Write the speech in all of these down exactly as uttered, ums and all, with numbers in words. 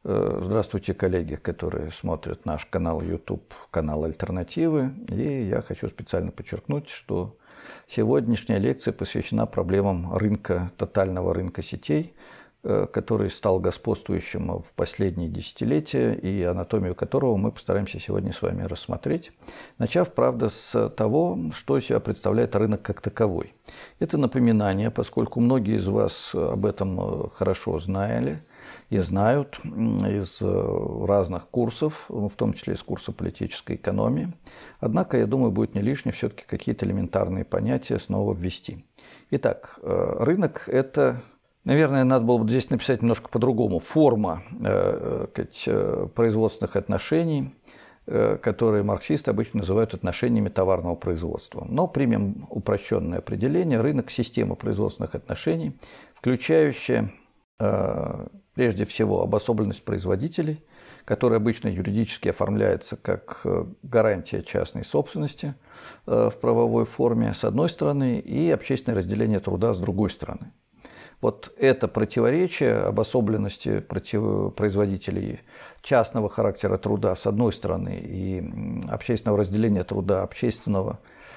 Здравствуйте, коллеги, которые смотрят наш канал YouTube, канал «Альтернативы». И я хочу специально подчеркнуть, что сегодняшняя лекция посвящена проблемам рынка, тотального рынка сетей, который стал господствующим в последние десятилетия и анатомию которого мы постараемся сегодня с вами рассмотреть. Начав, правда, с того, что из себя представляет рынок как таковой. Это напоминание, поскольку многие из вас об этом хорошо знали и знают из разных курсов, в том числе из курса политической экономии. Однако, я думаю, будет не лишне все-таки какие-то элементарные понятия снова ввести. Итак, рынок – это, наверное, надо было бы здесь написать немножко по-другому, форма э, производственных отношений, э, которые марксисты обычно называют отношениями товарного производства. Но примем упрощенное определение. Рынок – система производственных отношений, включающая э, прежде всего обособленность производителей, которая обычно юридически оформляется как гарантия частной собственности в правовой форме с одной стороны и общественное разделение труда с другой стороны. Вот это противоречие обособленности производителей частного характера труда с одной стороны и общественного разделения труда, общественного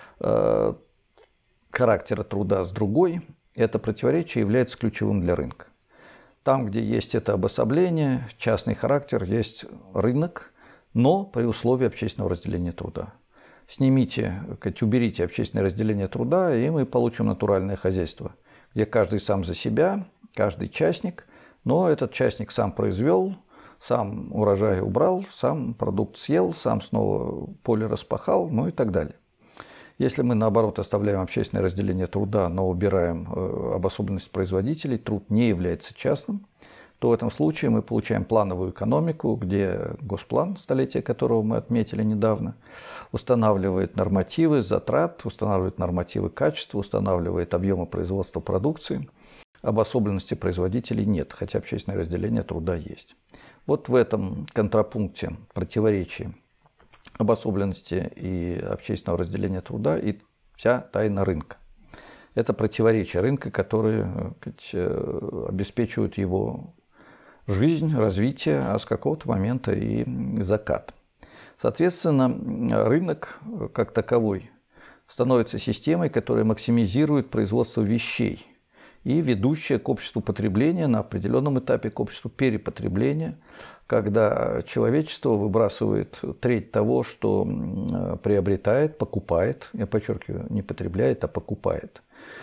характера труда с другой, это противоречие является ключевым для рынка. Там, где есть это обособление, частный характер, есть рынок, но при условии общественного разделения труда. Снимите, уберите общественное разделение труда, и мы получим натуральное хозяйство, где каждый сам за себя, каждый частник, но этот частник сам произвел, сам урожай убрал, сам продукт съел, сам снова поле распахал, ну и так далее. Если мы, наоборот, оставляем общественное разделение труда, но убираем обособленность производителей, труд не является частным, то в этом случае мы получаем плановую экономику, где Госплан, столетие которого мы отметили недавно, устанавливает нормативы затрат, устанавливает нормативы качества, устанавливает объемы производства продукции. Обособленности производителей нет, хотя общественное разделение труда есть. Вот в этом контрапункте, противоречии обособленности и общественного разделения труда и вся тайна рынка. Это противоречия рынка, которые сказать, обеспечивают его жизнь, развитие, а с какого-то момента и закат. Соответственно, рынок как таковой становится системой, которая максимизирует производство вещей и ведущая к обществу потребления, на определенном этапе к обществу перепотребления, когда человечество выбрасывает треть того, что приобретает, покупает, я подчеркиваю, не потребляет, а покупает.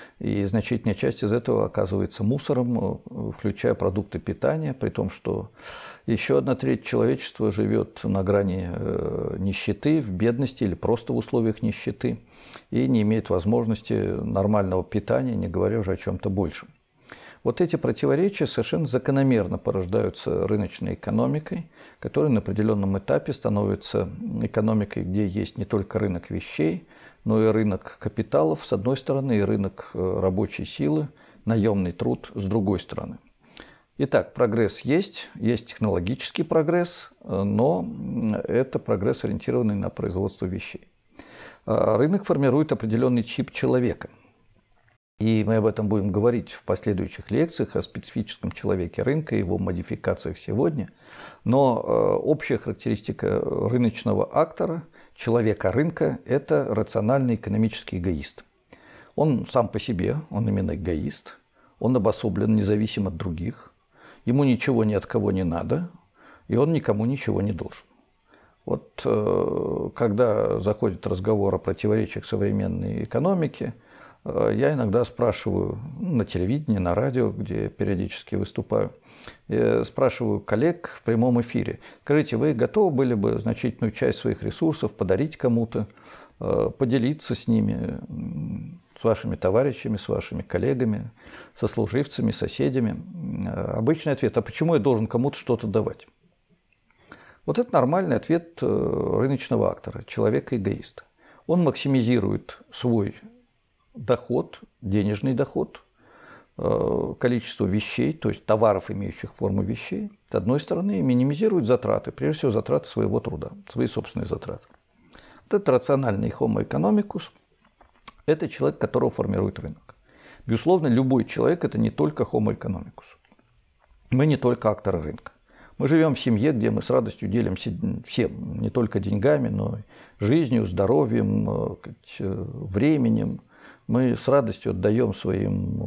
И значительная часть из этого оказывается мусором, включая продукты питания, при том, что еще одна треть человечества живет на грани нищеты, в бедности или просто в условиях нищеты и не имеет возможности нормального питания, не говоря уже о чем-то большем. Вот эти противоречия совершенно закономерно порождаются рыночной экономикой, которая на определенном этапе становится экономикой, где есть не только рынок вещей, но и рынок капиталов с одной стороны, и рынок рабочей силы, наемный труд с другой стороны. Итак, прогресс есть, есть технологический прогресс, но это прогресс, ориентированный на производство вещей. Рынок формирует определенный тип человека. И мы об этом будем говорить в последующих лекциях о специфическом человеке рынка и его модификациях сегодня. Но общая характеристика рыночного актора, человека рынка – это рациональный экономический эгоист. Он сам по себе, он именно эгоист, он обособлен, независим от других, ему ничего ни от кого не надо, и он никому ничего не должен. Вот когда заходит разговор о противоречиях современной экономики, я иногда спрашиваю на телевидении, на радио, где периодически выступаю, спрашиваю коллег в прямом эфире: скажите, вы готовы были бы значительную часть своих ресурсов подарить кому-то, поделиться с ними, с вашими товарищами, с вашими коллегами, сослуживцами, соседями? Обычный ответ: а почему я должен кому-то что-то давать? Вот это нормальный ответ рыночного актора, человека-эгоиста. Он максимизирует свой доход, денежный доход, количество вещей, то есть товаров, имеющих форму вещей, с одной стороны, и минимизирует затраты, прежде всего затраты своего труда, свои собственные затраты. Вот это рациональный homo economicus, это человек, которого формирует рынок. Безусловно, любой человек – это не только homo economicus. Мы не только акторы рынка. Мы живем в семье, где мы с радостью делимся всем, не только деньгами, но и жизнью, здоровьем, временем. Мы с радостью отдаем своим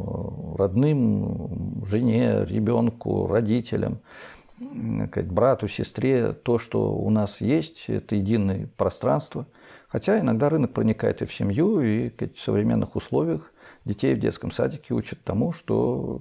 родным, жене, ребенку, родителям, брату, сестре то, что у нас есть, это единое пространство. Хотя иногда рынок проникает и в семью, и в современных условиях детей в детском садике учат тому, что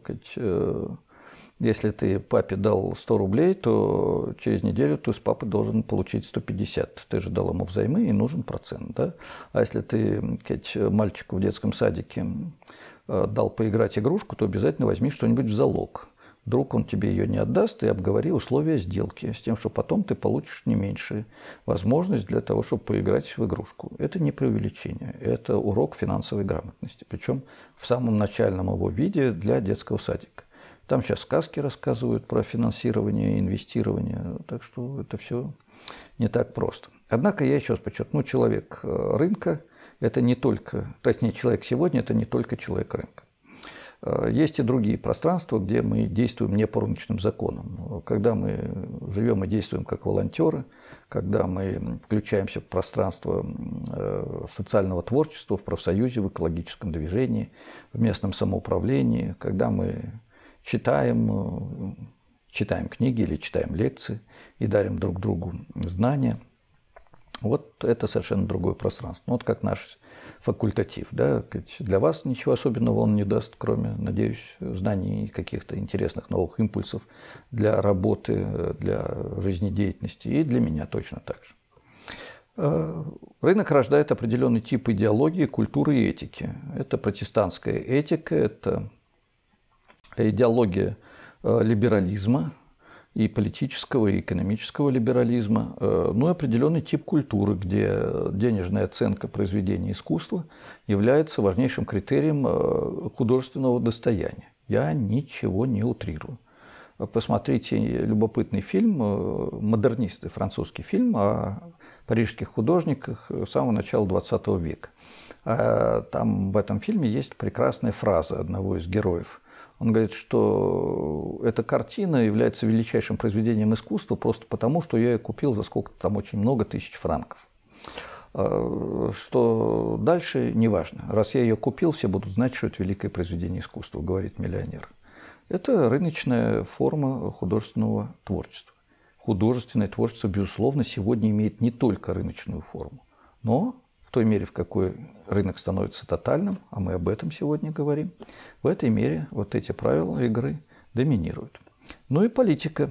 если ты папе дал сто рублей, то через неделю ты с папой должен получить сто пятьдесят. Ты же дал ему взаймы, и нужен процент. Да? А если ты мальчику в детском садике дал поиграть игрушку, то обязательно возьми что-нибудь в залог. Вдруг он тебе ее не отдаст, и обговори условия сделки с тем, что потом ты получишь не меньшую возможность для того, чтобы поиграть в игрушку. Это не преувеличение, это урок финансовой грамотности, причем в самом начальном его виде для детского садика. Там сейчас сказки рассказывают про финансирование, инвестирование, так что это все не так просто. Однако я еще раз подчеркну, человек рынка – это не только, точнее, человек сегодня – это не только человек рынка. Есть и другие пространства, где мы действуем не по рыночным законам. Когда мы живем и действуем как волонтеры, когда мы включаемся в пространство социального творчества, в профсоюзе, в экологическом движении, в местном самоуправлении, когда мы читаем, читаем книги или читаем лекции и дарим друг другу знания. Вот это совершенно другое пространство. Вот как наш факультатив. Да? Для вас ничего особенного он не даст, кроме, надеюсь, знаний и каких-то интересных новых импульсов для работы, для жизнедеятельности. И для меня точно так же. Рынок рождает определенный тип идеологии, культуры и этики. Это протестантская этика, это идеология либерализма, и политического, и экономического либерализма, ну и определенный тип культуры, где денежная оценка произведения искусства является важнейшим критерием художественного достояния. Я ничего не утрирую. Посмотрите любопытный фильм, модернистский французский фильм о парижских художниках самого начала двадцатого века. Там в этом фильме есть прекрасная фраза одного из героев. Он говорит, что эта картина является величайшим произведением искусства просто потому, что я ее купил за сколько-то там очень много тысяч франков. Что дальше, неважно. Раз я ее купил, все будут знать, что это великое произведение искусства, говорит миллионер. Это рыночная форма художественного творчества. Художественное творчество, безусловно, сегодня имеет не только рыночную форму, но в той мере, в какой рынок становится тотальным, а мы об этом сегодня говорим, в этой мере вот эти правила игры доминируют. Ну и политика.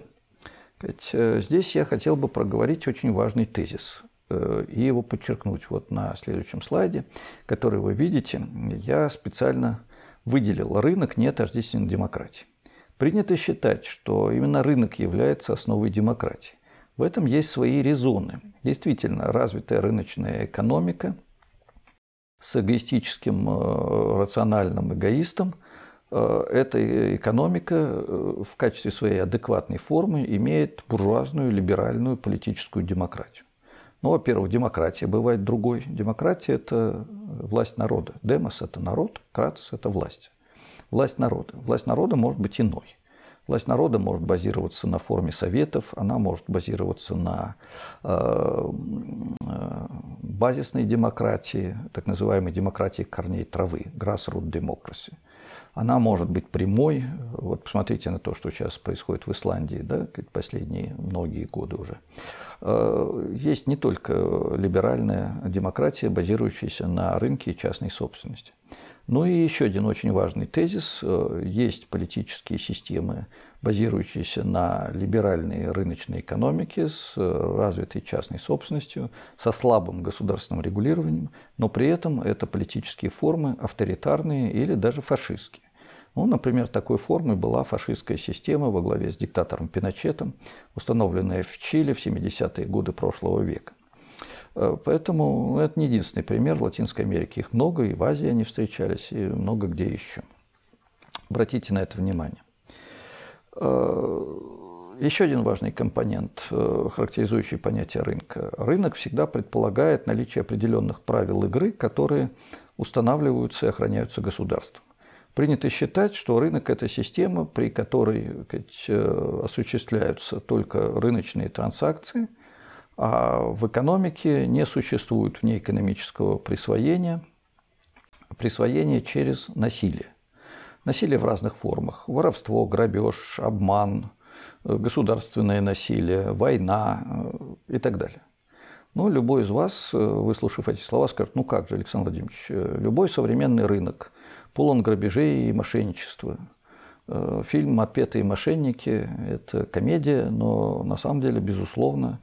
Здесь я хотел бы проговорить очень важный тезис и его подчеркнуть. Вот на следующем слайде, который вы видите, я специально выделил рынок не тождествен демократии. Принято считать, что именно рынок является основой демократии. В этом есть свои резоны. Действительно, развитая рыночная экономика с эгоистическим, рациональным эгоистом, эта экономика в качестве своей адекватной формы имеет буржуазную, либеральную политическую демократию. Ну, во-первых, демократия бывает другой. Демократия – это власть народа. Демос – это народ, кратос – это власть. Власть народа. Власть народа может быть иной. Власть народа может базироваться на форме советов, она может базироваться на э, базисной демократии, так называемой демократии корней травы, grassroot democracy. Она может быть прямой. Вот посмотрите на то, что сейчас происходит в Исландии, да, последние многие годы уже. Есть не только либеральная демократия, базирующаяся на рынке и частной собственности. Ну и еще один очень важный тезис. Есть политические системы, базирующиеся на либеральной рыночной экономике с развитой частной собственностью, со слабым государственным регулированием, но при этом это политические формы авторитарные или даже фашистские. Ну, например, такой формой была фашистская система во главе с диктатором Пиночетом, установленная в Чили в семидесятые годы прошлого века. Поэтому это не единственный пример. В Латинской Америке их много, и в Азии они встречались, и много где еще. Обратите на это внимание. Еще один важный компонент, характеризующий понятие рынка. Рынок всегда предполагает наличие определенных правил игры, которые устанавливаются и охраняются государством. Принято считать, что рынок – это система, при которой сказать, осуществляются только рыночные транзакции, а в экономике не существует вне экономического присвоения, присвоения через насилие. Насилие в разных формах – воровство, грабеж, обман, государственное насилие, война и так далее. Но любой из вас, выслушав эти слова, скажет: ну как же, Александр Владимирович, любой современный рынок полон грабежей и мошенничества. Фильм «Отпетые мошенники» – это комедия, но на самом деле, безусловно,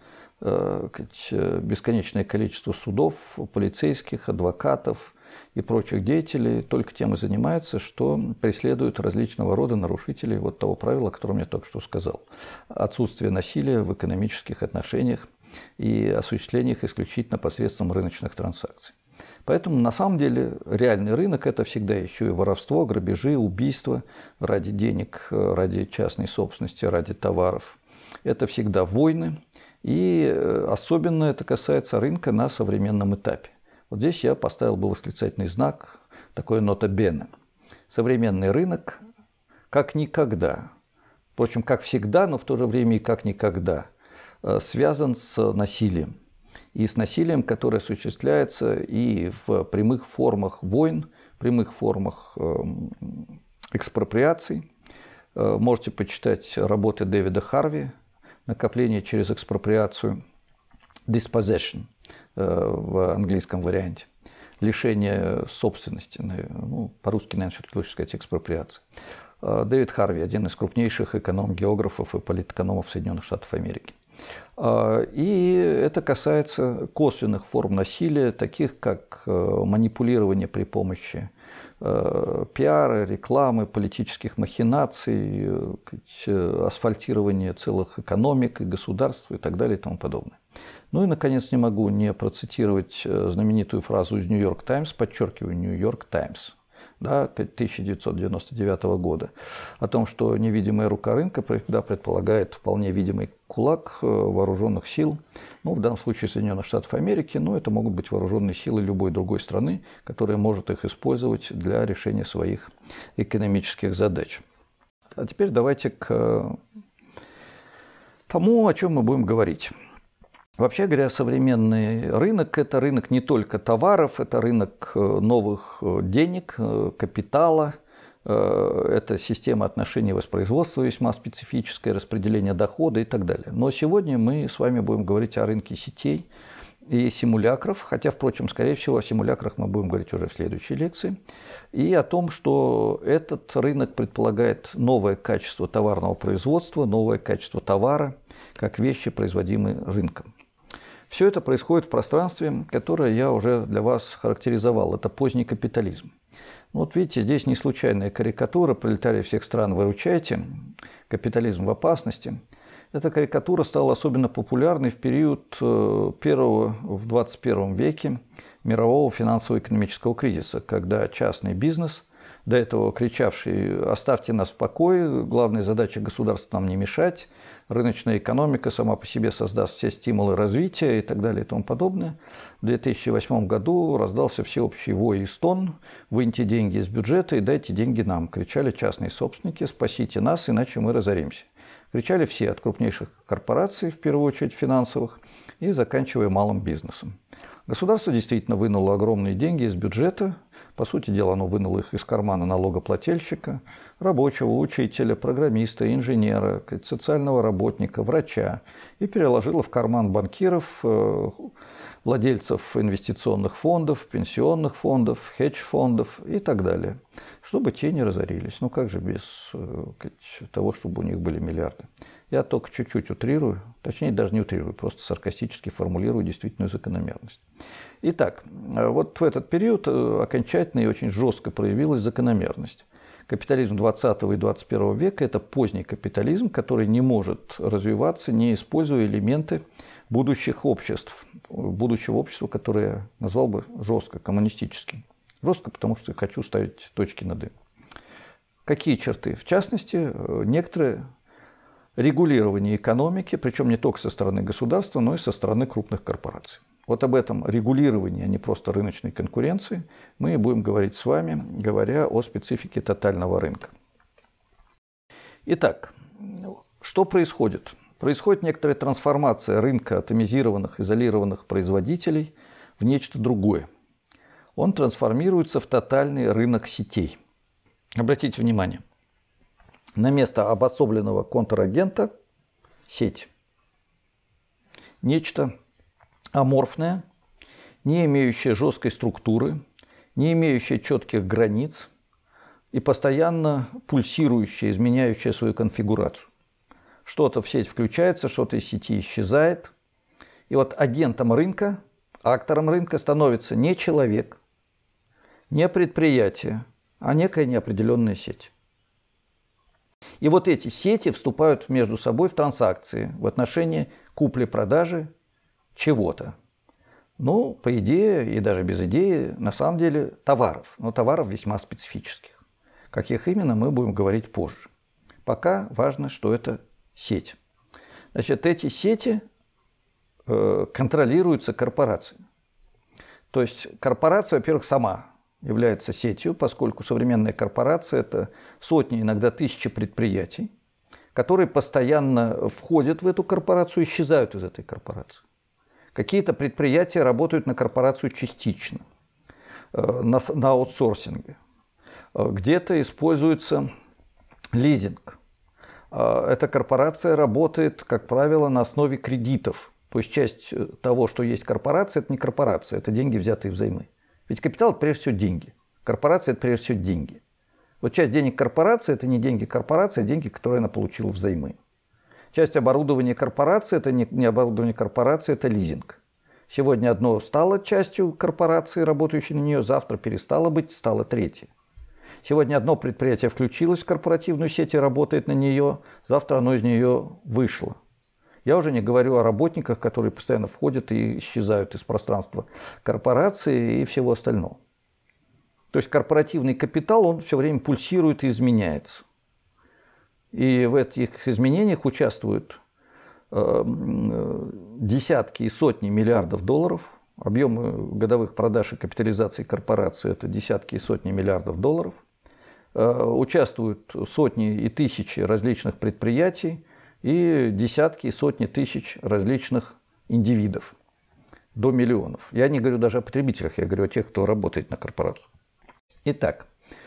бесконечное количество судов, полицейских, адвокатов и прочих деятелей только тем и занимается, что преследуют различного рода нарушителей вот того правила, о котором я только что сказал. Отсутствие насилия в экономических отношениях и осуществление их исключительно посредством рыночных транзакций. Поэтому на самом деле реальный рынок – это всегда еще и воровство, грабежи, убийства ради денег, ради частной собственности, ради товаров. Это всегда войны. И особенно это касается рынка на современном этапе. Вот здесь я поставил бы восклицательный знак, такое нота бене. Современный рынок как никогда, впрочем, как всегда, но в то же время и как никогда, связан с насилием. И с насилием, которое осуществляется и в прямых формах войн, прямых формах экспроприаций. Можете почитать работы Дэвида Харви «Накопление через экспроприацию», dispossession в английском варианте, лишение собственности, ну, по-русски, наверное, все-таки лучше сказать экспроприация. Дэвид Харви – один из крупнейших эконом-географов и политэкономов Соединенных Штатов Америки. И это касается косвенных форм насилия, таких как манипулирование при помощи пиара, рекламы, политических махинаций, асфальтирование целых экономик и государств и так далее и тому подобное. Ну и, наконец, не могу не процитировать знаменитую фразу из «Нью-Йорк Таймс», подчеркиваю, «Нью-Йорк Таймс», да, тысяча девятьсот девяносто девятого года, о том, что невидимая рука рынка всегда предполагает вполне видимый кулак вооруженных сил, ну, в данном случае Соединенных Штатов Америки, но это могут быть вооруженные силы любой другой страны, которая может их использовать для решения своих экономических задач. А теперь давайте к тому, о чем мы будем говорить. Вообще говоря, современный рынок – это рынок не только товаров, это рынок новых денег, капитала, это система отношений воспроизводства весьма специфическая, распределение дохода и так далее. Но сегодня мы с вами будем говорить о рынке сетей и симулякров, хотя, впрочем, скорее всего, о симулякрах мы будем говорить уже в следующей лекции, и о том, что этот рынок предполагает новое качество товарного производства, новое качество товара, как вещи, производимые рынком. Все это происходит в пространстве, которое я уже для вас характеризовал. Это поздний капитализм. Вот видите, здесь не случайная карикатура «Пролетарии всех стран, выручайте! Капитализм в опасности». Эта карикатура стала особенно популярной в период первого в двадцать первом веке мирового финансово-экономического кризиса, когда частный бизнес, до этого кричавший «оставьте нас в покое, главная задача государства нам не мешать», рыночная экономика сама по себе создаст все стимулы развития и так далее и тому подобное. В две тысячи восьмом году раздался всеобщий вой и стон: «Выньте деньги из бюджета и дайте деньги нам», кричали частные собственники, «спасите нас, иначе мы разоримся». Кричали все, от крупнейших корпораций, в первую очередь финансовых, и заканчивая малым бизнесом. Государство действительно вынуло огромные деньги из бюджета. По сути дела, оно вынуло их из кармана налогоплательщика, рабочего, учителя, программиста, инженера, социального работника, врача и переложило в карман банкиров, владельцев инвестиционных фондов, пенсионных фондов, хедж-фондов и так далее, чтобы те не разорились. Ну как же без того, чтобы у них были миллиарды? Я только чуть-чуть утрирую, точнее даже не утрирую, просто саркастически формулирую действительную закономерность. Итак, вот в этот период окончательно и очень жестко проявилась закономерность. Капитализм двадцатого и двадцать первого века – это поздний капитализм, который не может развиваться, не используя элементы будущих обществ, будущего общества, которое я назвал бы жестко коммунистическим. Жестко, потому что хочу ставить точки над «и». Какие черты? В частности, некоторые регулирование экономики, причем не только со стороны государства, но и со стороны крупных корпораций. Вот об этом регулировании, а не просто рыночной конкуренции, мы будем говорить с вами, говоря о специфике тотального рынка. Итак, что происходит? Происходит некоторая трансформация рынка атомизированных, изолированных производителей в нечто другое. Он трансформируется в тотальный рынок сетей. Обратите внимание, на место обособленного контрагента – сеть. Нечто аморфное, не имеющее жесткой структуры, не имеющее четких границ и постоянно пульсирующее, изменяющее свою конфигурацию. Что-то в сеть включается, что-то из сети исчезает. И вот агентом рынка, актором рынка становится не человек, не предприятие, а некая неопределенная сеть. И вот эти сети вступают между собой в транзакции в отношении купли-продажи чего-то. Ну, по идее, и даже без идеи, на самом деле, товаров. Но товаров весьма специфических. Каких именно, мы будем говорить позже. Пока важно, что это сеть. Значит, эти сети э, контролируются корпорацией. То есть корпорация, во-первых, сама является сетью, поскольку современная корпорация – это сотни, иногда тысячи предприятий, которые постоянно входят в эту корпорацию и исчезают из этой корпорации. Какие-то предприятия работают на корпорацию частично, на, на аутсорсинге. Где-то используется лизинг. Эта корпорация работает, как правило, на основе кредитов. То есть часть того, что есть корпорация, это не корпорация, это деньги, взятые взаймы. Ведь капитал – это прежде всего деньги. Корпорация – это прежде всего деньги. Вот часть денег корпорации – это не деньги корпорации, а деньги, которые она получила взаймы. Часть оборудования корпорации – это не оборудование корпорации, это лизинг. Сегодня одно стало частью корпорации, работающей на нее, завтра перестало быть, стало третье. Сегодня одно предприятие включилось в корпоративную сеть и работает на нее, завтра оно из нее вышло. Я уже не говорю о работниках, которые постоянно входят и исчезают из пространства корпорации и всего остального. То есть корпоративный капитал, он все время пульсирует и изменяется. И в этих изменениях участвуют э, десятки и сотни миллиардов долларов. Объемы годовых продаж и капитализации корпорации – это десятки и сотни миллиардов долларов. Э, участвуют сотни и тысячи различных предприятий и десятки и сотни тысяч различных индивидов, до миллионов. Я не говорю даже о потребителях, я говорю о тех, кто работает на корпорацию. Итак,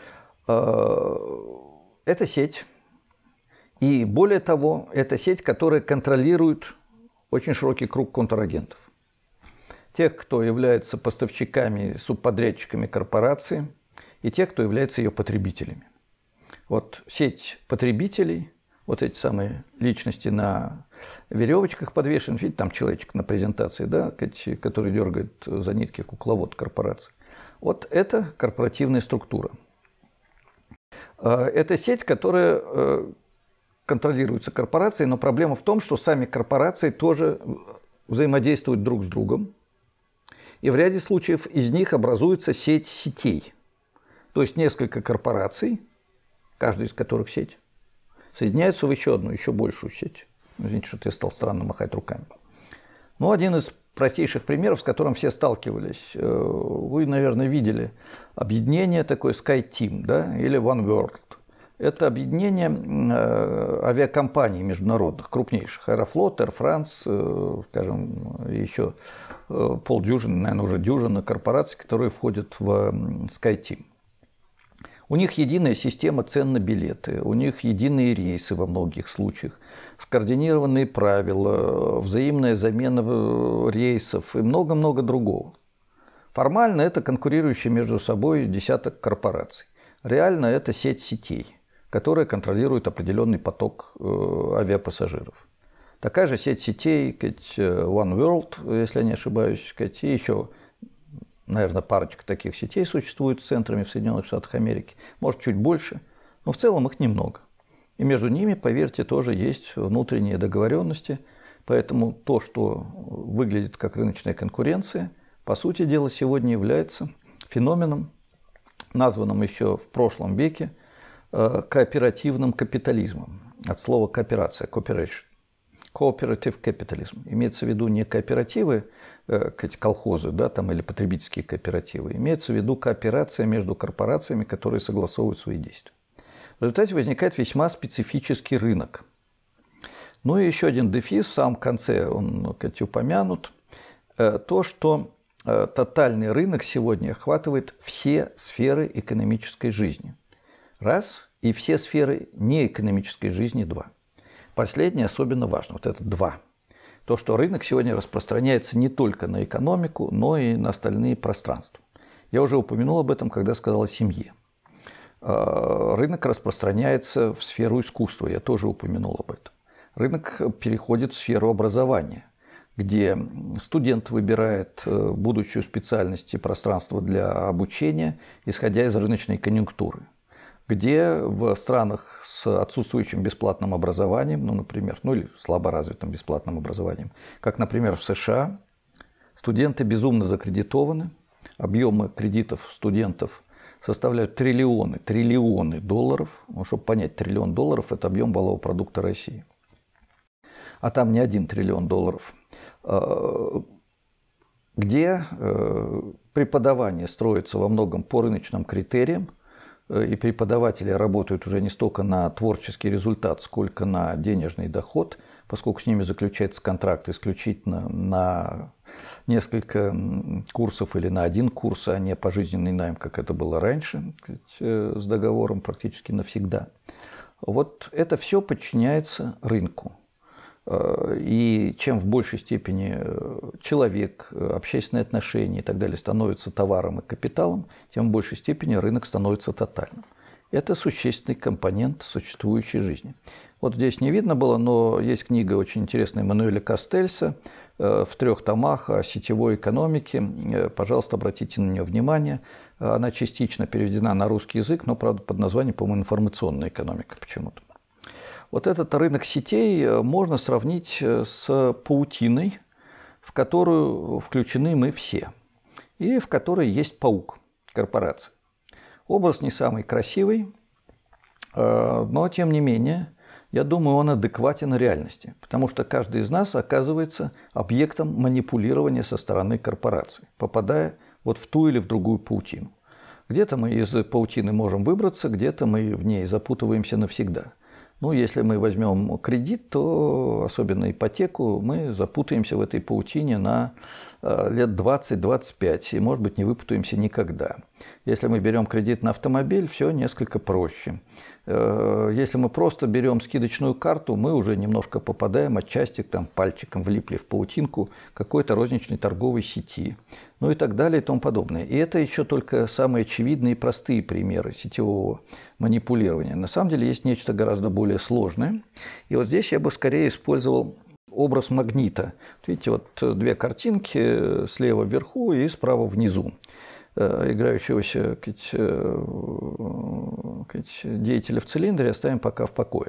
э, это сеть. И более того, это сеть, которая контролирует очень широкий круг контрагентов. Тех, кто является поставщиками, субподрядчиками корпорации, и тех, кто является ее потребителями. Вот сеть потребителей, вот эти самые личности на веревочках подвешены, видите, там человечек на презентации, да, который дергает за нитки кукловод корпорации. Вот это корпоративная структура. Это сеть, которая контролируются корпорацией, но проблема в том, что сами корпорации тоже взаимодействуют друг с другом. И в ряде случаев из них образуется сеть сетей. То есть несколько корпораций, каждая из которых сеть, соединяются в еще одну, еще большую сеть. Извините, что я стал странно махать руками. Ну, один из простейших примеров, с которым все сталкивались. Вы, наверное, видели объединение такое SkyTeam, да, или OneWorld. Это объединение авиакомпаний международных, крупнейших. Аэрофлот, Air France, скажем, еще полдюжины, наверное, уже дюжина корпораций, которые входят в SkyTeam. У них единая система цен на билеты, у них единые рейсы во многих случаях, скоординированные правила, взаимная замена рейсов и много-много другого. Формально это конкурирующие между собой десяток корпораций. Реально это сеть сетей, которая контролирует определенный поток авиапассажиров. Такая же сеть сетей, OneWorld, если я не ошибаюсь, и еще, наверное, парочка таких сетей существует с центрами в Соединенных Штатах Америки, может, чуть больше, но в целом их немного. И между ними, поверьте, тоже есть внутренние договоренности, поэтому то, что выглядит как рыночная конкуренция, по сути дела, сегодня является феноменом, названным еще в прошлом веке кооперативным капитализмом. От слова кооперация, cooperation. cooperative capitalism. Имеется в виду не кооперативы, колхозы, да, там, или потребительские кооперативы. Имеется в виду кооперация между корпорациями, которые согласовывают свои действия. В результате возникает весьма специфический рынок. Ну и еще один дефис, в самом конце он, сказать, упомянут. То, что тотальный рынок сегодня охватывает все сферы экономической жизни. Раз. И все сферы неэкономической жизни. Два. Последнее особенно важно. Вот это два. То, что рынок сегодня распространяется не только на экономику, но и на остальные пространства. Я уже упомянул об этом, когда сказал о семье. Рынок распространяется в сферу искусства. Я тоже упомянул об этом. Рынок переходит в сферу образования, где студент выбирает будущую специальность и пространство для обучения, исходя из рыночной конъюнктуры. Где в странах с отсутствующим бесплатным образованием, ну, например, ну или слаборазвитым бесплатным образованием, как, например, в США, студенты безумно закредитованы, объемы кредитов студентов составляют триллионы, триллионы долларов. Ну, чтобы понять, триллион долларов – это объем валового продукта России. А там не один триллион долларов. Где преподавание строится во многом по рыночным критериям, и преподаватели работают уже не столько на творческий результат, сколько на денежный доход, поскольку с ними заключается контракт исключительно на несколько курсов или на один курс, а не пожизненный найм, как это было раньше, с договором практически навсегда. Вот это все подчиняется рынку. И чем в большей степени человек, общественные отношения и так далее становятся товаром и капиталом, тем в большей степени рынок становится тотальным. Это существенный компонент существующей жизни. Вот здесь не видно было, но есть книга очень интересная Мануэля Кастельса в трех томах о сетевой экономике. Пожалуйста, обратите на нее внимание. Она частично переведена на русский язык, но, правда, под названием, по-моему, информационная экономика почему-то. Вот этот рынок сетей можно сравнить с паутиной, в которую включены мы все, и в которой есть паук, корпорация. Образ не самый красивый, но тем не менее, я думаю, он адекватен реальности, потому что каждый из нас оказывается объектом манипулирования со стороны корпорации, попадая вот в ту или в другую паутину. Где-то мы из паутины можем выбраться, где-то мы в ней запутываемся навсегда. Ну, если мы возьмем кредит, то, особенно ипотеку, мы запутаемся в этой паутине на лет двадцать-двадцать пять и, может быть, не выпутаемся никогда. Если мы берем кредит на автомобиль, все несколько проще. Если мы просто берем скидочную карту, мы уже немножко попадаем отчасти, там, пальчиком влипли в паутинку какой-то розничной торговой сети, ну и так далее и тому подобное. И это еще только самые очевидные и простые примеры сетевого манипулирования. На самом деле есть нечто гораздо более сложное. И вот здесь я бы скорее использовал образ магнита. Видите, вот две картинки слева вверху и справа внизу играющегося деятеля в цилиндре оставим пока в покое.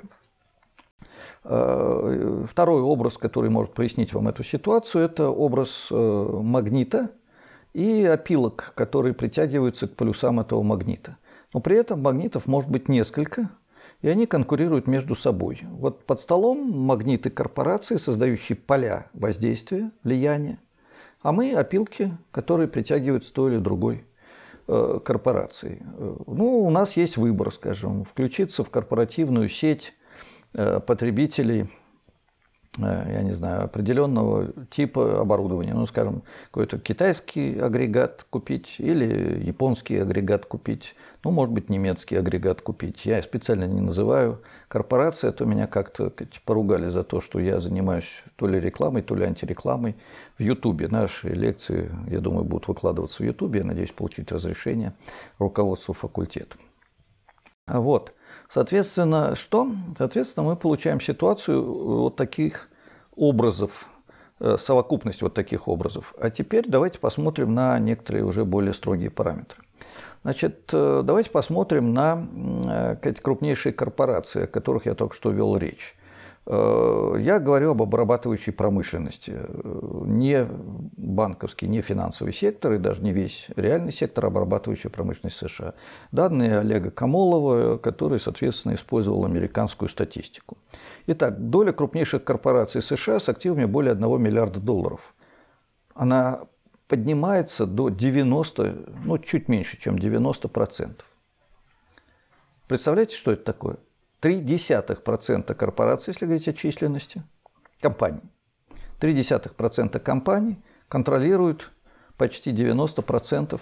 Второй образ, который может прояснить вам эту ситуацию, это образ магнита и опилок, которые притягиваются к полюсам этого магнита. Но при этом магнитов может быть несколько, и они конкурируют между собой. Вот под столом магниты корпорации, создающие поля воздействия, влияния, а мы опилки, которые притягиваются той или другой э, корпорацией. Ну, у нас есть выбор, скажем, включиться в корпоративную сеть э, потребителей, э, я не знаю, определенного типа оборудования. Ну, скажем, какой-то китайский агрегат купить или японский агрегат купить. Ну, может быть, немецкий агрегат купить. Я специально не называю корпорации, а то меня как-то поругали за то, что я занимаюсь то ли рекламой, то ли антирекламой в Ютубе. Наши лекции, я думаю, будут выкладываться в Ютубе. Я надеюсь получить разрешение руководства факультета. Вот. Соответственно, что? Соответственно, мы получаем ситуацию вот таких образов, совокупность вот таких образов. А теперь давайте посмотрим на некоторые уже более строгие параметры. Значит, давайте посмотрим на крупнейшие корпорации, о которых я только что вел речь. Я говорю об обрабатывающей промышленности, не банковский, не финансовый сектор и даже не весь реальный сектор, обрабатывающий промышленность США. Данные Олега Камолова, который, соответственно, использовал американскую статистику. Итак, доля крупнейших корпораций США с активами более одного миллиарда долларов. Она поднимается до девяноста, ну, чуть меньше, чем девяноста процентов. Представляете, что это такое? три десятых процента корпораций, если говорить о численности, компаний. три десятых процента компаний контролируют почти девяносто процентов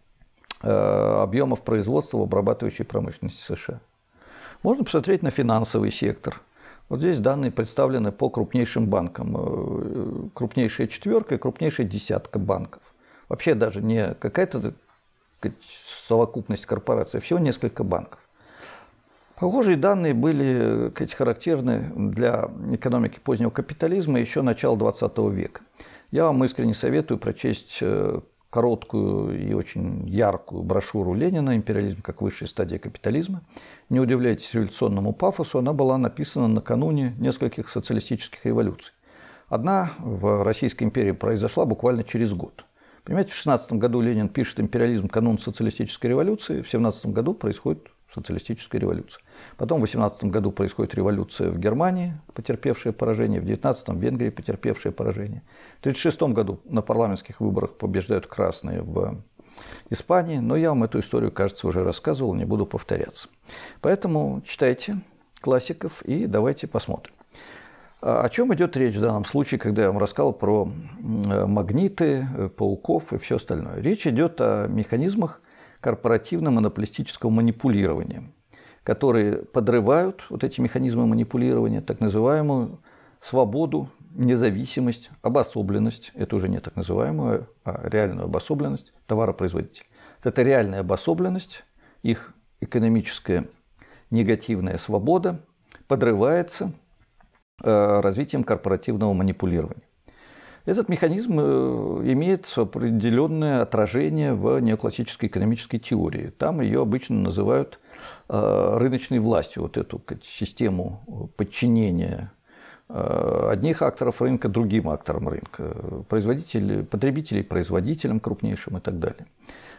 объемов производства в обрабатывающей промышленности США. Можно посмотреть на финансовый сектор. Вот здесь данные представлены по крупнейшим банкам. Крупнейшая четверка и крупнейшая десятка банков. Вообще даже не какая-то совокупность корпораций, а всего несколько банков. Похожие данные были характерны для экономики позднего капитализма еще начала двадцатого века. Я вам искренне советую прочесть короткую и очень яркую брошюру Ленина «Империализм как высшая стадия капитализма». Не удивляйтесь революционному пафосу, она была написана накануне нескольких социалистических революций. Одна в Российской империи произошла буквально через год. Понимаете, в шестнадцатом году Ленин пишет «Империализм. Канун социалистической революции», в семнадцатом году происходит социалистическая революция. Потом в восемнадцатом году происходит революция в Германии, потерпевшая поражение, в девятнадцатом в Венгрии, потерпевшая поражение. В тридцать шестом году на парламентских выборах побеждают красные в Испании, но я вам эту историю, кажется, уже рассказывал, не буду повторяться. Поэтому читайте классиков и давайте посмотрим. О чем идет речь в данном случае, когда я вам рассказал про магниты, пауков и все остальное? Речь идет о механизмах корпоративно-монополистического манипулирования, которые подрывают вот эти механизмы манипулирования, так называемую свободу, независимость, обособленность, это уже не так называемую, а реальную обособленность товаропроизводителей. Это реальная обособленность, их экономическая негативная свобода подрывается развитием корпоративного манипулирования. Этот механизм имеет определенное отражение в неоклассической экономической теории. Там ее обычно называют рыночной властью, вот эту систему подчинения одних акторов рынка другим акторам рынка, производителей, потребителей производителям крупнейшим и так далее.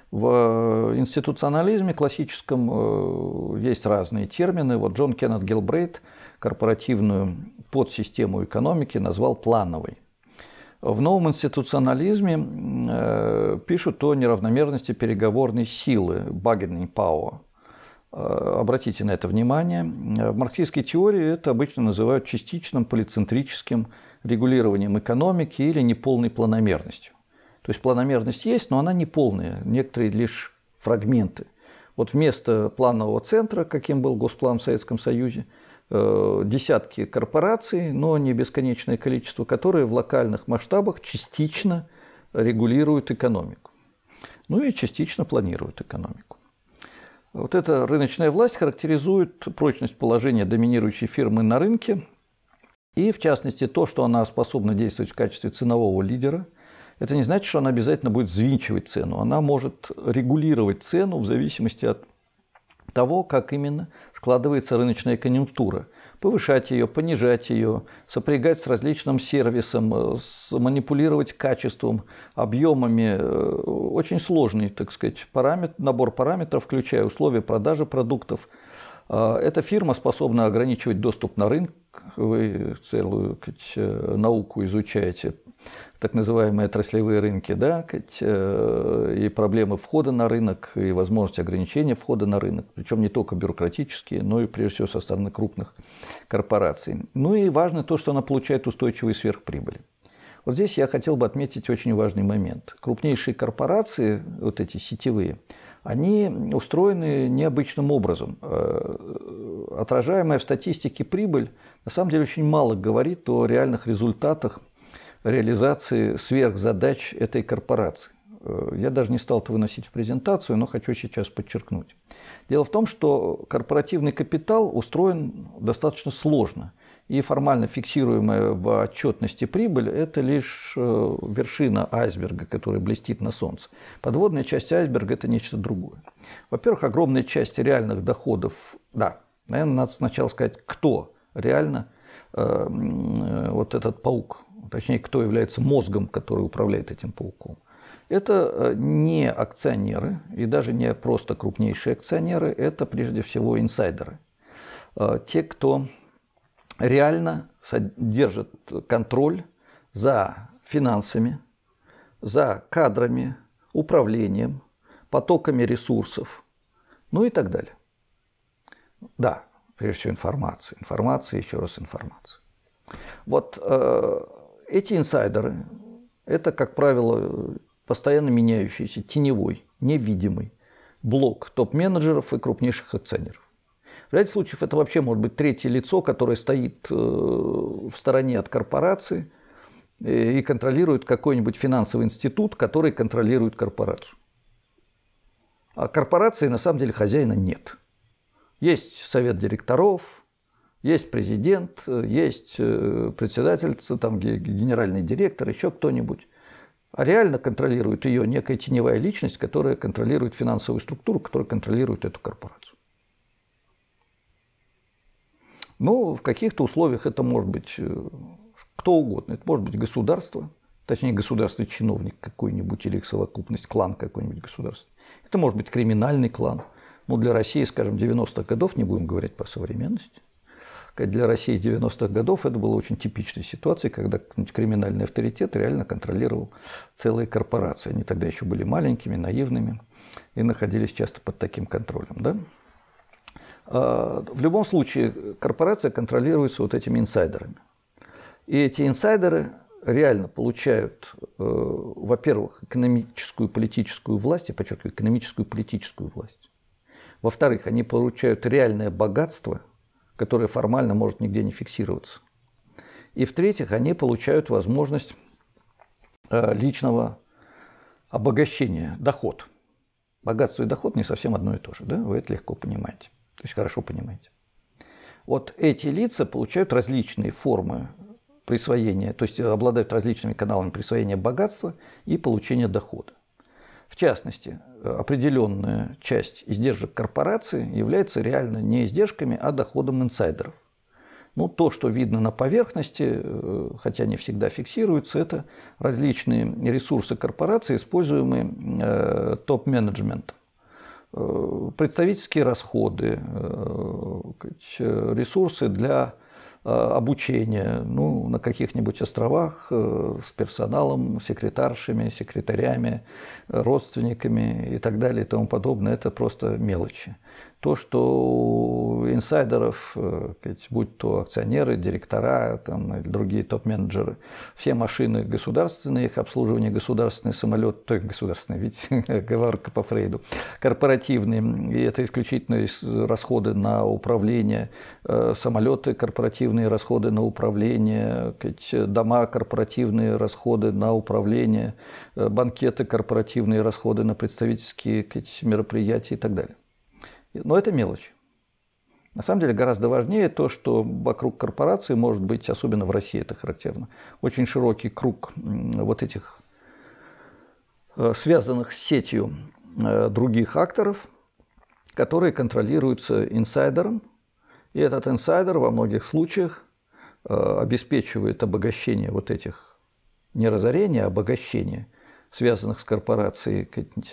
В институционализме классическом есть разные термины. Вот Джон Кеннет Гилбрейт корпоративную подсистему экономики назвал плановой. В новом институционализме пишут о неравномерности переговорной силы, bargaining power. Обратите на это внимание. В марксистской теории это обычно называют частичным полицентрическим регулированием экономики или неполной планомерностью. То есть планомерность есть, но она не полная, некоторые лишь фрагменты. Вот вместо планового центра, каким был Госплан в Советском Союзе, десятки корпораций, но не бесконечное количество, которые в локальных масштабах частично регулируют экономику. Ну и частично планируют экономику. Вот эта рыночная власть характеризует прочность положения доминирующей фирмы на рынке и, в частности, то, что она способна действовать в качестве ценового лидера. Это не значит, что она обязательно будет взвинчивать цену. Она может регулировать цену в зависимости от того, как именно складывается рыночная конъюнктура. Повышать ее, понижать ее, сопрягать с различным сервисом, манипулировать качеством, объемами. Очень сложный, так сказать, параметр, набор параметров, включая условия продажи продуктов. Эта фирма способна ограничивать доступ на рынок. Вы целую, сказать, науку изучаете, так называемые отраслевые рынки, да, и проблемы входа на рынок, и возможности ограничения входа на рынок, причем не только бюрократические, но и прежде всего со стороны крупных корпораций. Ну и важно то, что она получает устойчивые сверхприбыли. Вот здесь я хотел бы отметить очень важный момент. Крупнейшие корпорации, вот эти сетевые, они устроены необычным образом. Отражаемая в статистике прибыль на самом деле очень мало говорит о реальных результатах реализации сверхзадач этой корпорации. Я даже не стал это выносить в презентацию, но хочу сейчас подчеркнуть. Дело в том, что корпоративный капитал устроен достаточно сложно. И формально фиксируемая в отчетности прибыль – это лишь вершина айсберга, который блестит на солнце. Подводная часть айсберга – это нечто другое. Во-первых, огромная часть реальных доходов, да, наверное, надо сначала сказать, кто реально э, вот этот паук точнее, кто является мозгом, который управляет этим пауком. Это не акционеры и даже не просто крупнейшие акционеры, это прежде всего инсайдеры. Те, кто реально держит контроль за финансами, за кадрами, управлением, потоками ресурсов, ну и так далее. Да, прежде всего информация, информация, еще раз информация. Вот э, эти инсайдеры, это, как правило, постоянно меняющийся, теневой, невидимый блок топ-менеджеров и крупнейших акционеров. В ряде случаев это вообще может быть третье лицо, которое стоит в стороне от корпорации и контролирует какой-нибудь финансовый институт, который контролирует корпорацию. А корпорации на самом деле хозяина нет. Есть совет директоров, есть президент, есть председатель, там, генеральный директор, еще кто-нибудь. А реально контролирует ее некая теневая личность, которая контролирует финансовую структуру, которая контролирует эту корпорацию. Ну, в каких-то условиях это может быть кто угодно. Это может быть государство, точнее государственный чиновник какой-нибудь или их совокупность, клан какой-нибудь государственный. Это может быть криминальный клан. Ну, для России, скажем, девяностых годов, не будем говорить про современность. Для России девяностых годов это была очень типичная ситуация, когда криминальный авторитет реально контролировал целые корпорации. Они тогда еще были маленькими, наивными и находились часто под таким контролем. Да? В любом случае, корпорация контролируется вот этими инсайдерами. И эти инсайдеры реально получают, во-первых, экономическую, политическую власть, я подчеркиваю, экономическую, политическую власть. Во-вторых, они получают реальное богатство, которое формально может нигде не фиксироваться. И в-третьих, они получают возможность личного обогащения, доход. Богатство и доход не совсем одно и то же, да? Вы это легко понимаете, то есть хорошо понимаете. Вот эти лица получают различные формы присвоения, то есть обладают различными каналами присвоения богатства и получения дохода. В частности, определенная часть издержек корпорации является реально не издержками, а доходом инсайдеров. Ну, то, что видно на поверхности, хотя не всегда фиксируется, это различные ресурсы корпорации, используемые топ-менеджментом. Представительские расходы, ресурсы для обучения, ну, на каких-нибудь островах с персоналом, секретаршами, секретарями, родственниками и так далее и тому подобное, это просто мелочи. То, что у инсайдеров, будь то акционеры, директора там, или другие топ-менеджеры, все машины государственные, их обслуживание государственный самолет, то есть государственный, ведь оговорка по Фрейду, корпоративные, и это исключительно расходы на управление, самолеты корпоративные, расходы на управление, дома корпоративные, расходы на управление, банкеты корпоративные, расходы на представительские мероприятия и так далее. Но это мелочь. На самом деле гораздо важнее то, что вокруг корпорации может быть, особенно в России это характерно, очень широкий круг вот этих связанных с сетью других акторов, которые контролируются инсайдером. И этот инсайдер во многих случаях обеспечивает обогащение вот этих, не разорение, а обогащение связанных с корпорацией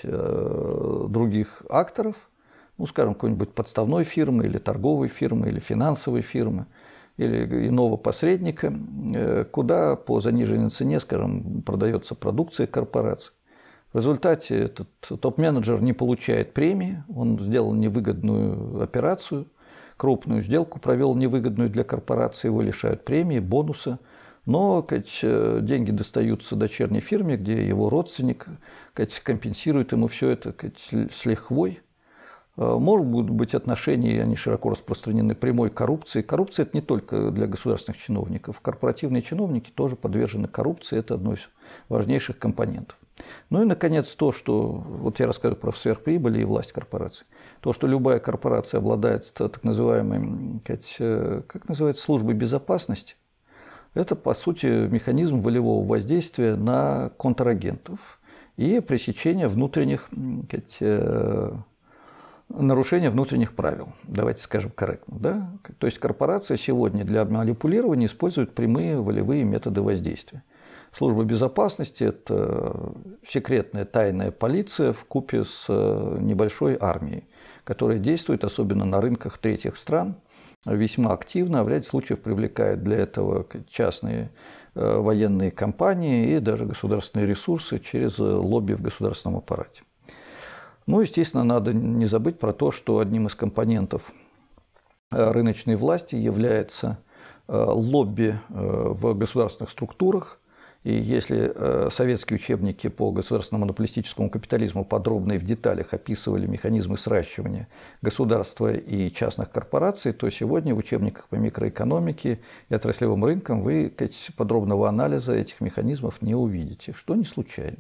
других акторов, ну, скажем, какой-нибудь подставной фирмы или торговой фирмы или финансовой фирмы или иного посредника, куда по заниженной цене, скажем, продается продукция корпорации. В результате этот топ-менеджер не получает премии, он сделал невыгодную операцию, крупную сделку провел невыгодную для корпорации, его лишают премии, бонуса, но кать, деньги достаются дочерней фирме, где его родственник кать, компенсирует ему все это кать, с лихвой. Могут быть отношения, они широко распространены, прямой коррупции. Коррупция – это не только для государственных чиновников. Корпоративные чиновники тоже подвержены коррупции, это одно из важнейших компонентов. Ну и, наконец, то, что, вот я расскажу про сверхприбыли и власть корпораций, то, что любая корпорация обладает так называемой, как называется, службой безопасности, это, по сути, механизм волевого воздействия на контрагентов и пресечения внутренних, нарушение внутренних правил, давайте скажем корректно. Да? То есть корпорация сегодня для манипулирования использует прямые волевые методы воздействия. Служба безопасности – это секретная тайная полиция вкупе с небольшой армией, которая действует особенно на рынках третьих стран весьма активно, а в ряде случаев привлекает для этого частные военные компании и даже государственные ресурсы через лобби в государственном аппарате. Ну, естественно, надо не забыть про то, что одним из компонентов рыночной власти является лобби в государственных структурах. И если советские учебники по государственному монополистическому капитализму подробно и в деталях описывали механизмы сращивания государства и частных корпораций, то сегодня в учебниках по микроэкономике и отраслевым рынкам вы подробного анализа этих механизмов не увидите, что не случайно.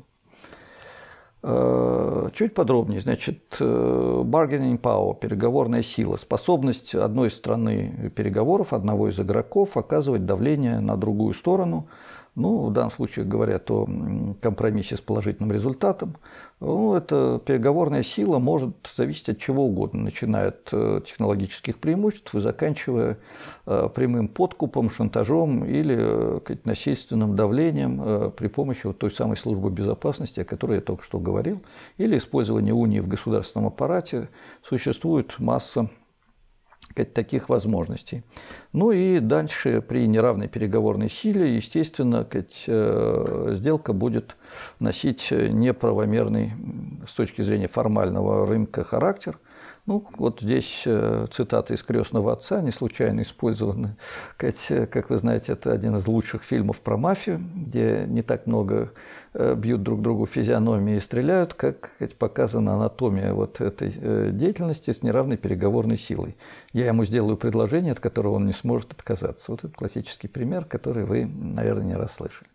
Чуть подробнее, значит, bargaining power, переговорная сила, способность одной стороны переговоров, одного из игроков оказывать давление на другую сторону. Ну, в данном случае говорят о компромиссе с положительным результатом. Ну, эта переговорная сила может зависеть от чего угодно, начиная от технологических преимуществ и заканчивая прямым подкупом, шантажом или насильственным давлением при помощи вот той самой службы безопасности, о которой я только что говорил, или использования унии в государственном аппарате. Существует масса таких возможностей. Ну и дальше при неравной переговорной силе, естественно, сделка будет носить неправомерный с точки зрения формального рынка характер. Ну, вот здесь цитата из «Крестного отца», не случайно использована. Как вы знаете, это один из лучших фильмов про мафию, где не так много бьют друг другу физиономии и стреляют, как показана анатомия вот этой деятельности с неравной переговорной силой. Я ему сделаю предложение, от которого он не сможет отказаться. Вот это классический пример, который вы, наверное, не раз слышали.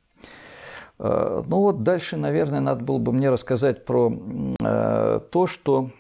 Ну вот дальше, наверное, надо было бы мне рассказать про то, что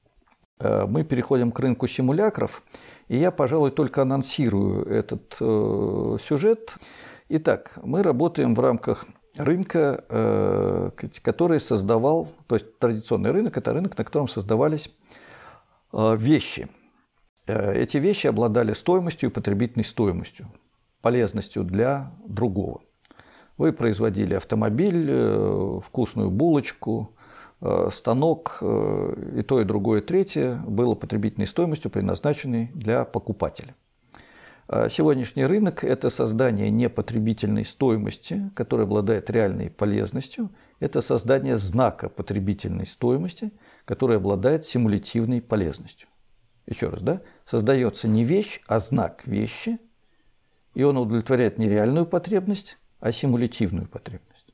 мы переходим к рынку симулякров, и я, пожалуй, только анонсирую этот э, сюжет. Итак, мы работаем в рамках рынка, э, который создавал, то есть традиционный рынок – это рынок, на котором создавались э, вещи. Э, эти вещи обладали стоимостью и потребительной стоимостью, полезностью для другого. Вы производили автомобиль, э, вкусную булочку, станок, и то, и другое, и третье было потребительной стоимостью, предназначенной для покупателя. Сегодняшний рынок – это создание непотребительной стоимости, которая обладает реальной полезностью, это создание знака потребительной стоимости, который обладает симулятивной полезностью. Еще раз, да? Создается не вещь, а знак вещи, и он удовлетворяет не реальную потребность, а симулятивную потребность.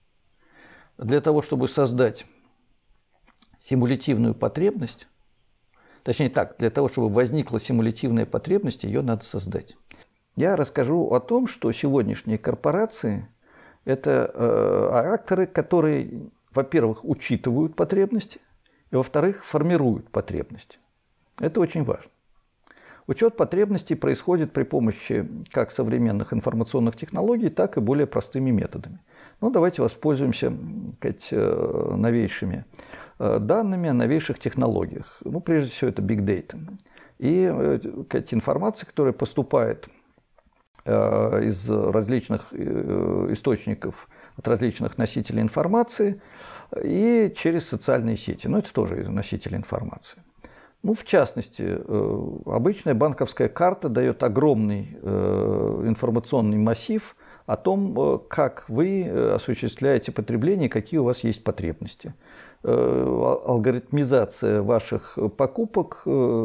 Для того, чтобы создать симулятивную потребность, точнее так, для того, чтобы возникла симулятивная потребность, ее надо создать. Я расскажу о том, что сегодняшние корпорации – это э, акторы, которые, во-первых, учитывают потребности, и, во-вторых, формируют потребности. Это очень важно. Учет потребностей происходит при помощи как современных информационных технологий, так и более простыми методами. Ну, давайте воспользуемся сказать, новейшими данными о новейших технологиях. Ну, прежде всего, это Big Data. И сказать, информация, которая поступает из различных источников, от различных носителей информации и через социальные сети. Ну, это тоже носители информации. Ну, в частности, обычная банковская карта дает огромный информационный массив о том, как вы осуществляете потребление, какие у вас есть потребности. Алгоритмизация ваших покупок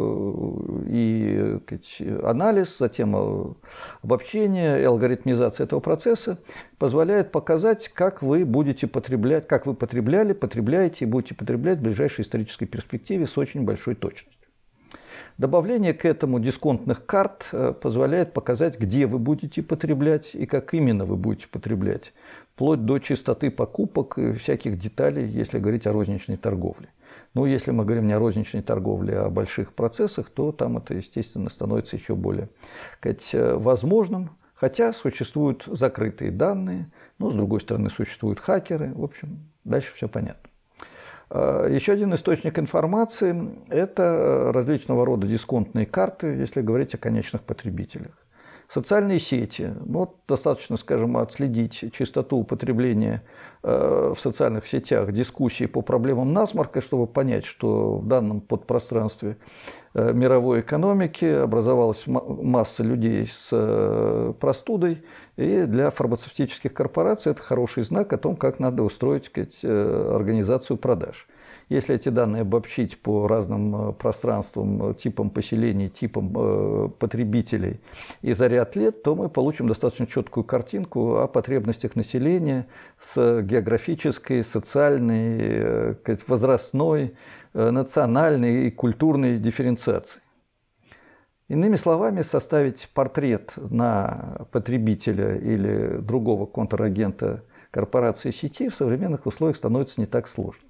и анализ, затем обобщение и алгоритмизация этого процесса позволяет показать, как вы будете потреблять, как вы потребляли, потребляете и будете потреблять в ближайшей исторической перспективе с очень большой точностью. Добавление к этому дисконтных карт позволяет показать, где вы будете потреблять и как именно вы будете потреблять, вплоть до частоты покупок и всяких деталей, если говорить о розничной торговле. Ну, если мы говорим не о розничной торговле, а о больших процессах, то там это, естественно, становится еще более сказать, возможным, хотя существуют закрытые данные, но, с другой стороны, существуют хакеры, в общем, дальше все понятно. Еще один источник информации – это различного рода дисконтные карты, если говорить о конечных потребителях. Социальные сети. Ну, вот достаточно, скажем, отследить частоту употребления в социальных сетях дискуссий по проблемам насморка, чтобы понять, что в данном подпространстве мировой экономики образовалась масса людей с простудой, и для фармацевтических корпораций это хороший знак о том, как надо устроить, так сказать, организацию продаж. Если эти данные обобщить по разным пространствам, типам поселений, типам потребителей и за ряд лет, то мы получим достаточно четкую картинку о потребностях населения с географической, социальной, возрастной, национальной и культурной дифференциацией. Иными словами, составить портрет на потребителя или другого контрагента корпорации сети в современных условиях становится не так сложно.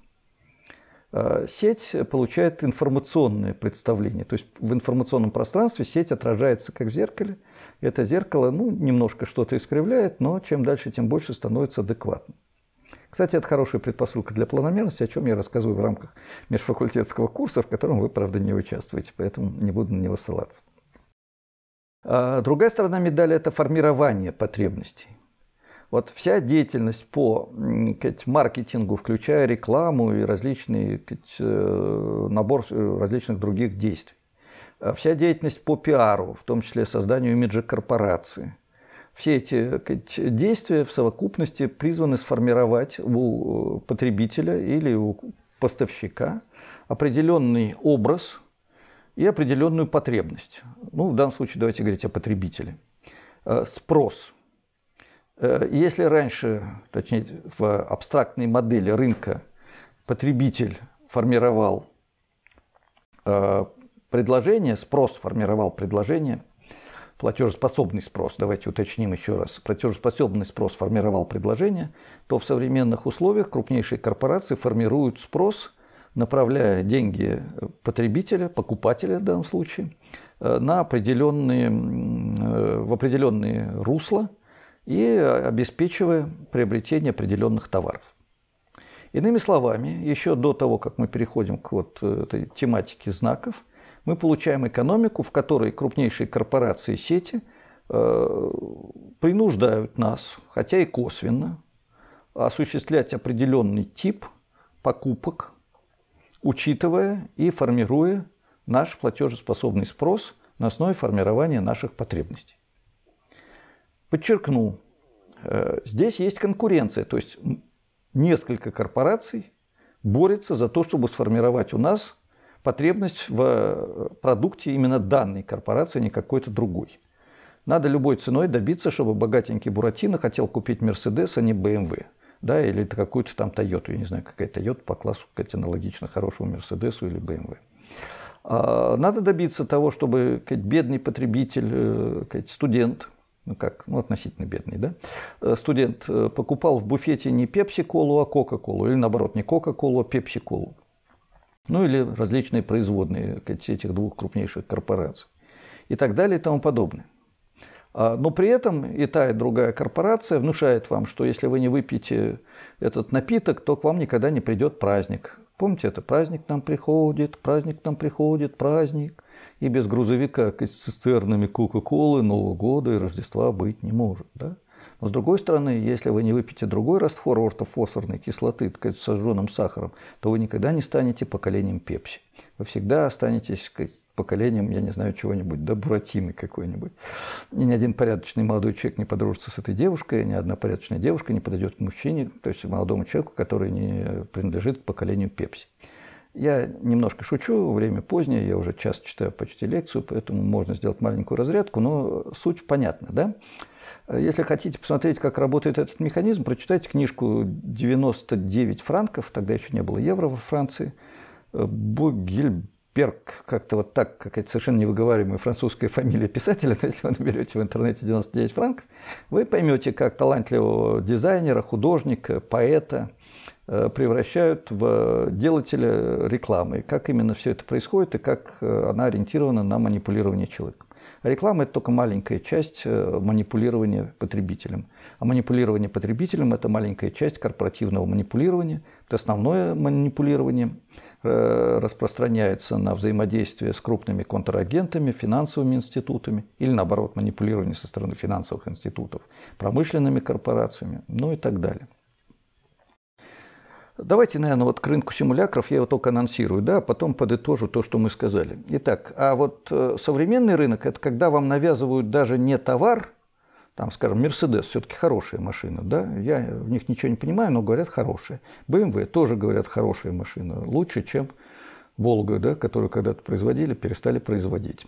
Сеть получает информационное представление. То есть в информационном пространстве сеть отражается как в зеркале. Это зеркало ну, немножко что-то искривляет, но чем дальше, тем больше становится адекватным. Кстати, это хорошая предпосылка для планомерности, о чем я рассказываю в рамках межфакультетского курса, в котором вы, правда, не участвуете, поэтому не буду на него ссылаться. А другая сторона медали – это формирование потребностей. Вот вся деятельность по сказать, маркетингу, включая рекламу и различный сказать, набор различных других действий. Вся деятельность по пиару, в том числе созданию имиджа корпорации. Все эти сказать, действия в совокупности призваны сформировать у потребителя или у поставщика определенный образ и определенную потребность. Ну, в данном случае давайте говорить о потребителе. Спрос. Если раньше, точнее, в абстрактной модели рынка потребитель формировал предложение, спрос формировал предложение, платежеспособный спрос, давайте уточним еще раз, платежеспособный спрос формировал предложение, то в современных условиях крупнейшие корпорации формируют спрос, направляя деньги потребителя, покупателя в данном случае, на определенные, в определенные русла, и обеспечивая приобретение определенных товаров. Иными словами, еще до того, как мы переходим к вот этой тематике знаков, мы получаем экономику, в которой крупнейшие корпорации сети э, принуждают нас, хотя и косвенно, осуществлять определенный тип покупок, учитывая и формируя наш платежеспособный спрос на основе формирования наших потребностей. Подчеркну, здесь есть конкуренция, то есть несколько корпораций борются за то, чтобы сформировать у нас потребность в продукте именно данной корпорации, а не какой-то другой. Надо любой ценой добиться, чтобы богатенький Буратино хотел купить Мерседес, а не бэ эм вэ. Да, или какую-то там Тойоту, я не знаю, какая Тойота по классу, кстати, аналогично хорошему Мерседесу или бэ эм вэ. Надо добиться того, чтобы сказать, бедный потребитель, сказать, студент, ну как, ну относительно бедный, да, студент покупал в буфете не пепси-колу, а кока-колу, или наоборот, не кока-колу, а пепси-колу. Ну или различные производные сказать, этих двух крупнейших корпораций. И так далее и тому подобное. Но при этом и та, и другая корпорация внушает вам, что если вы не выпьете этот напиток, то к вам никогда не придет праздник. Помните это? Праздник к нам приходит, праздник к нам приходит, праздник. И без грузовика с цистернами Кока-Колы, Нового года и Рождества быть не может. Да? Но с другой стороны, если вы не выпьете другой раствор ортофосфорной кислоты сказать, с сожженным сахаром, то вы никогда не станете поколением Пепси. Вы всегда останетесь сказать, поколением, я не знаю, чего-нибудь, да, Буратино какой-нибудь. И ни один порядочный молодой человек не подружится с этой девушкой, ни одна порядочная девушка не подойдет к мужчине, то есть молодому человеку, который не принадлежит к поколению Пепси. Я немножко шучу, время позднее, я уже час читаю почти лекцию, поэтому можно сделать маленькую разрядку, но суть понятна, да? Если хотите посмотреть, как работает этот механизм, прочитайте книжку «девяносто девять франков», тогда еще не было евро во Франции, Бугельберг, как-то вот так, какая-то совершенно невыговариваемая французская фамилия писателя, но если вы наберете в интернете девяносто девять франков, вы поймете, как талантливого дизайнера, художника, поэта превращают в делателя рекламы, как именно все это происходит и как она ориентирована на манипулирование человеком. А реклама – это только маленькая часть манипулирования потребителем. А манипулирование потребителем – это маленькая часть корпоративного манипулирования. Это основное манипулирование распространяется на взаимодействие с крупными контрагентами, финансовыми институтами или, наоборот, манипулирование со стороны финансовых институтов, промышленными корпорациями, ну и так далее. Давайте, наверное, вот к рынку симулякров я его только анонсирую, да, а потом подытожу то, что мы сказали. Итак, а вот современный рынок – это когда вам навязывают даже не товар, там, скажем, Мерседес все-таки хорошая машина, да, я в них ничего не понимаю, но говорят хорошая. бэ эм вэ тоже говорят хорошая машина, лучше, чем Волга, да, которую когда-то производили, перестали производить.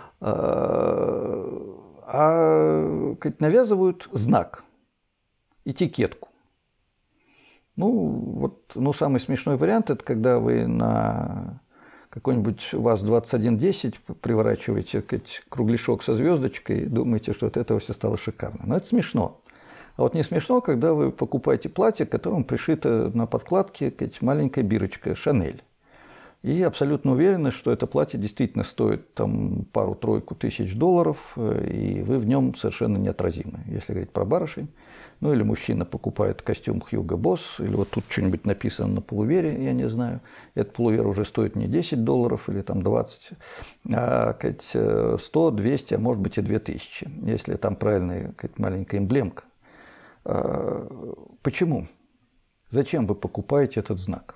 А, а навязывают знак, этикетку. Ну, вот, ну, самый смешной вариант – это когда вы на какой-нибудь ВАЗ двадцать один десять приворачиваете кругляшок со звездочкой и думаете, что от этого все стало шикарно. Но это смешно. А вот не смешно, когда вы покупаете платье, к которому пришита на подкладке маленькая бирочка «Шанель». И абсолютно уверены, что это платье действительно стоит там пару-тройку тысяч долларов, и вы в нем совершенно неотразимы, если говорить про барышень. Ну или мужчина покупает костюм Hugo Boss, или вот тут что-нибудь написано на пуловере, я не знаю. Этот пуловер уже стоит не десять долларов или там двадцать, а сто, двести, а может быть и две тысячи, если там правильная маленькая эмблемка. Почему? Зачем вы покупаете этот знак?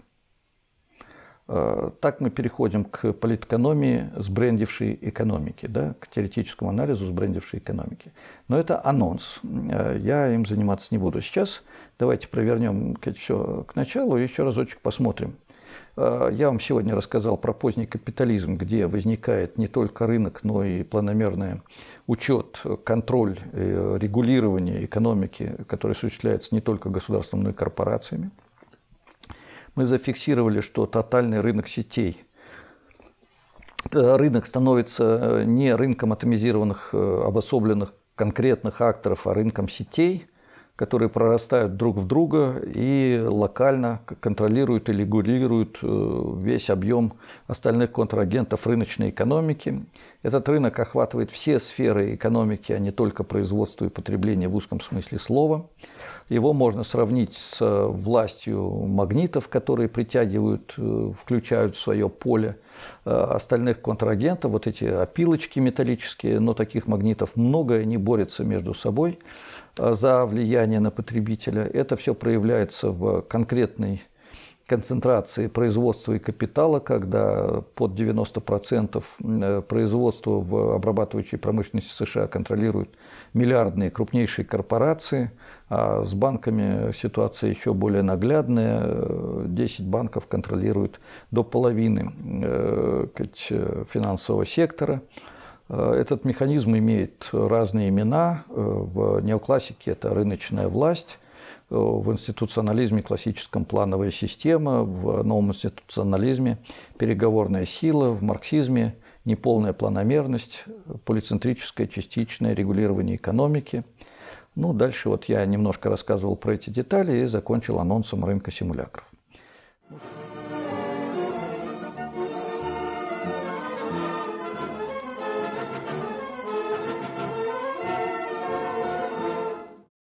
Так мы переходим к политэкономии сбрендившей экономики, да, к теоретическому анализу сбрендившей экономики. Но это анонс, я им заниматься не буду. Сейчас давайте провернем все к началу и еще разочек посмотрим. Я вам сегодня рассказал про поздний капитализм, где возникает не только рынок, но и планомерный учет, контроль, регулирование экономики, который осуществляется не только государством, но и корпорациями. Мы зафиксировали, что тотальный рынок сетей, рынок становится не рынком атомизированных, обособленных конкретных акторов, а рынком сетей, которые прорастают друг в друга и локально контролируют и регулируют весь объем остальных контрагентов рыночной экономики. Этот рынок охватывает все сферы экономики, а не только производство и потребление в узком смысле слова. Его можно сравнить с властью магнитов, которые притягивают, включают в свое поле остальных контрагентов. Вот эти опилочки металлические, но таких магнитов много, они борются между собой за влияние на потребителя. Это все проявляется в конкретной концентрации производства и капитала, когда под девяносто процентов производства в обрабатывающей промышленности США контролируют миллиардные крупнейшие корпорации, а с банками ситуация еще более наглядная. десять банков контролируют до половины финансового сектора. Этот механизм имеет разные имена. В неоклассике это рыночная власть, в институционализме классическом плановая система, в новом институционализме переговорная сила, в марксизме неполная планомерность, полицентрическое частичное регулирование экономики. Ну, дальше вот я немножко рассказывал про эти детали и закончил анонсом рынка симулякров.